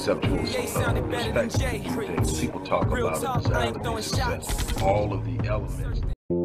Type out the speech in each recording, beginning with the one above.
conceptual perspective. People talk about it, success, all of the elements.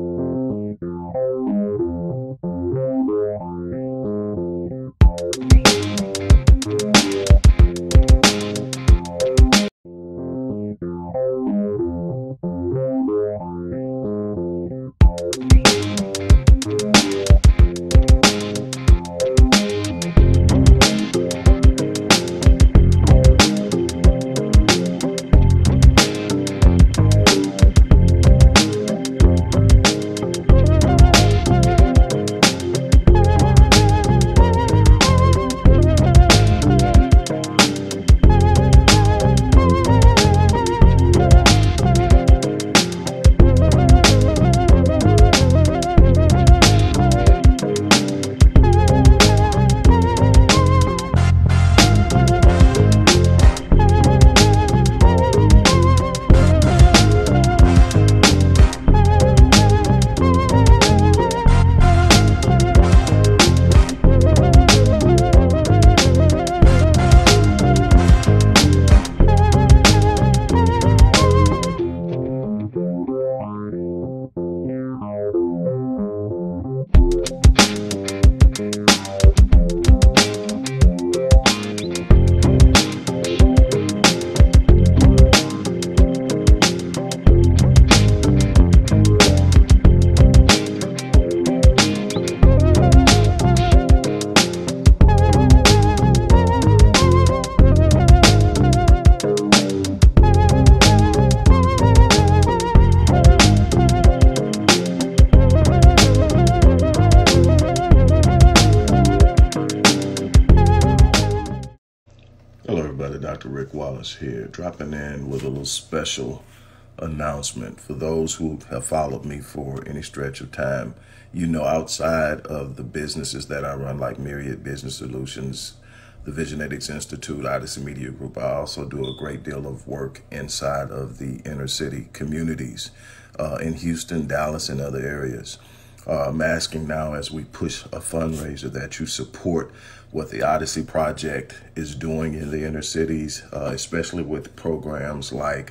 Hello everybody, Dr. Rick Wallace here, dropping in with a little special announcement. For those who have followed me for any stretch of time, you know, outside of the businesses that I run, like Myriad Business Solutions, the Visionetics Institute, Odyssey Media Group, I also do a great deal of work inside of the inner city communities in Houston, Dallas, and other areas. I'm asking now, as we push a fundraiser, that you support what the Odyssey Project is doing in the inner cities, especially with programs like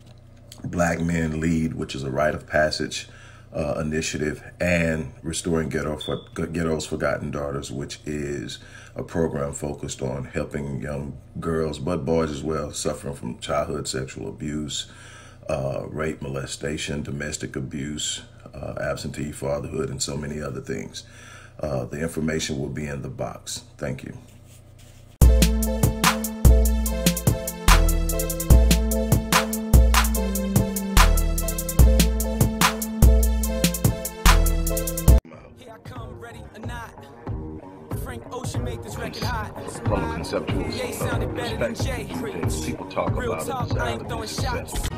Black Men Lead, which is a rite of passage initiative, and Restoring Ghetto's Forgotten Daughters, which is a program focused on helping young girls, but boys as well, suffering from childhood sexual abuse, rape, molestation, domestic abuse, absentee fatherhood, and so many other things. The information will be in the box. Thank you. From a conceptual perspective, people talk about it, success.